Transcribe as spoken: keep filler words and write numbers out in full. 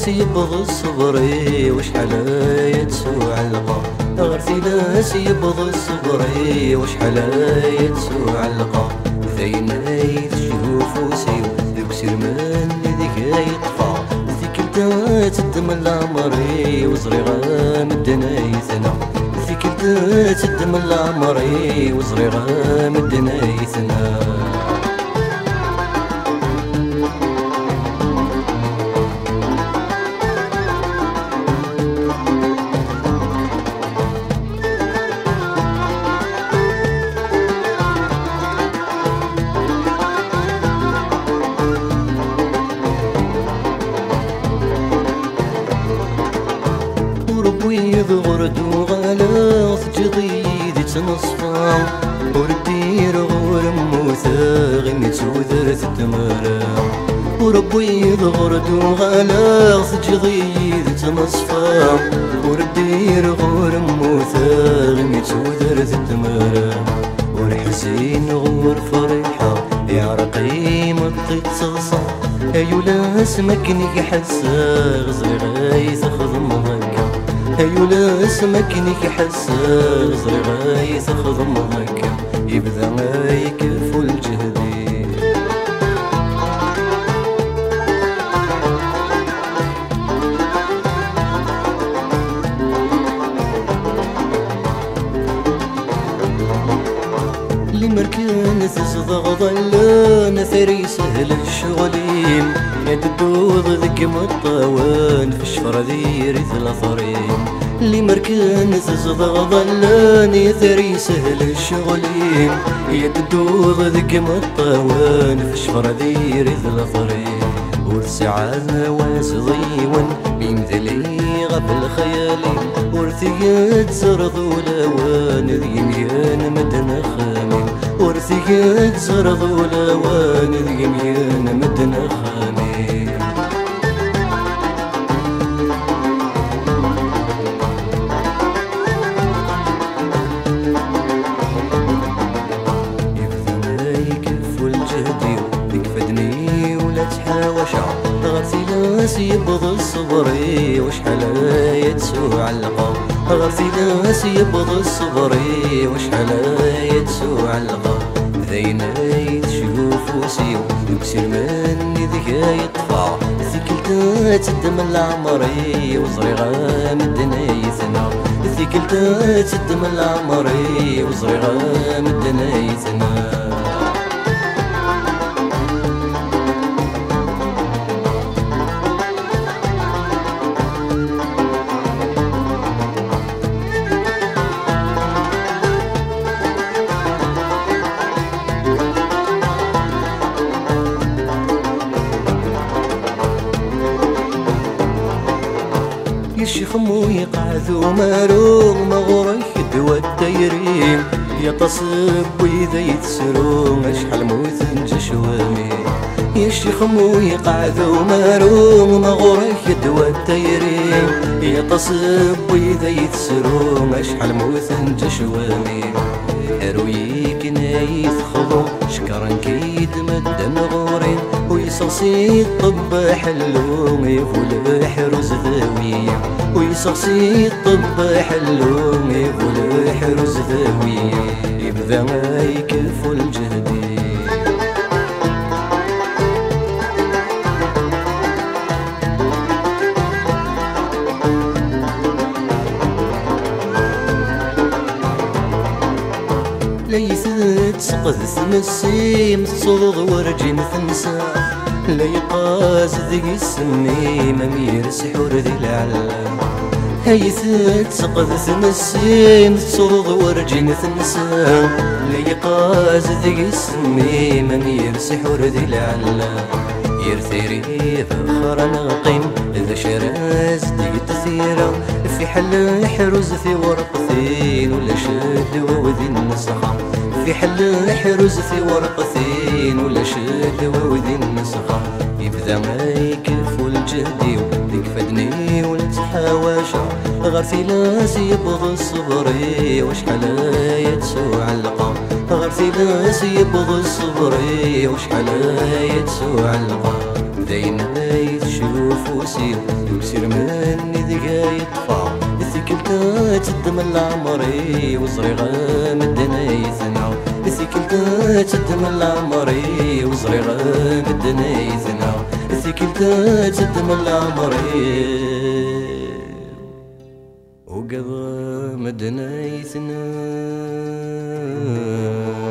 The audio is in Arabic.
ناس يبغى صبري وشحال يتسوع القا، غير في ناس يبغى صبري وشحال يتسوع القا. ثيناي تشوف وسيو ذوك سرمان ذيك يطفى، ذيك انت تدم العمري وزري غامدنا يثنى، ذيك انت تدم العمري وزري غامدنا يثنى. يضغرد وغلاظ جديد تنصفى، وردير غور موثا غميت وذرت الدمرة. وربي يضغرد وغلاظ جديد تنصفى، وردير غور موثا غميت وذرت الدمرة. والحزين غور فرحة يا رقيم الطيب تصغصى، ايولا سمكني حسا غزري غايث خضم هكا، ايولا سمكني حسا غزري غايث خضم هكا. يبدا يكفو الجهدي اللي مركان تزضغ ظلان ثري سهل الشغلين، يدوض ذك مطوان في الشفرة ذي ريث الأثرين. اللي مركان تزضغ ظلان يثري سهل الشغلين، يدوض ذك مطوان في الشفرة ذي ريث الأثرين. والسعادة واسضيون بيمثلي غف الخيالين، ورثيات زرض ولوان ذي ميان مدن خامين، ورثيات زرض ولوان ذي ميان مدن خامين. يبدا يكفو الجهدي تكفدني ولا تحاوشا، غير في ناس يبغى صبري وشحال يتسوع القا، غير في ناس يبغى صبري وشحال يتسوع القا. ذيناي تشوف وسيو ذوك سرمان ذيك يطفى، ذيك لتا تدم العمري وزري غامدنا يثنى، ذيك لتا تدم العمري وزري غامدنا يثنى. يشخمو يقعدو مارو مغورك دوا الدايرين، يتصب وإذا يتسرو شحال موت جشوامي. يشخمو يقعدو مارو مغورك دوا الدايرين، يتصب وإذا يتسرو شحال موت جشوامي. هرويك نايث خضو شكرا كيد مدن غورين، ويصغصي الطب حلوم يفول حرز ذاوية، ويصغصي الطب حلوم يفول حرز ذاوية. يبدا يكفو الجهدي ليث تسقذ ثمسيم تصوض ورجين ثنسا، لا يقاز ذي السميم امير سحور ذي العلام. هيث تسقذ ثمسيم تصوض ورجين ثنسا، لا يقاز ذي السميم امير سحور ذي العلام. يرثيري فخر نقيم ذا شراز ذي تثيرا، في حل حرز في ورقتين ولا شد وذي النسخة، في حل حرز في ورقتين ولا شد وذي النسخة. يبدا ما يكفو الجهدي ويكفدني ولا تحاوشا، غير في ناس يبغى صبري وشحال يتسوع القا، غير في ناس يبغى صبري وشحال يتسوع القا. داين ذاي تشوف وسير وسير مني ذيك يطفى ثكلتا تدم العمري وصريغة مدنا يثنى ثكلتا تدم العمري وصريغة مدنا يثنى ثكلتا تدم العمري وقضى مدنا يثنى